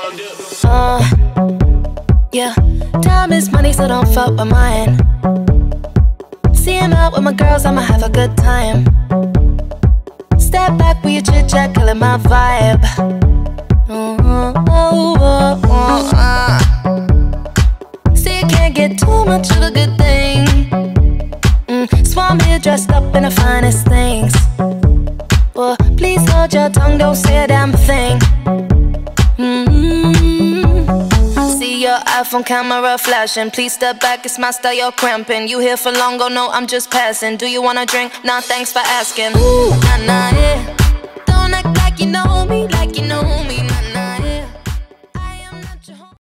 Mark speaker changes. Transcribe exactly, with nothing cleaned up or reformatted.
Speaker 1: Uh, yeah, time is money, so don't fuck with mine. See him out with my girls, I'ma have a good time. Step back with your chit chat, killing my vibe. Oh, oh, oh, oh, uh. See, you can't get too much of a good thing. Mm, Swan here dressed up in the finest things. Well, please hold your tongue, don't say a damn thing. Mm-hmm. See your iPhone camera flashing. Please step back, it's my style, you're cramping. You here for long, oh no, I'm just passing. Do you wanna drink? Nah, thanks for asking. Ooh, nah, nah, yeah. Don't act like you know me, like you know me.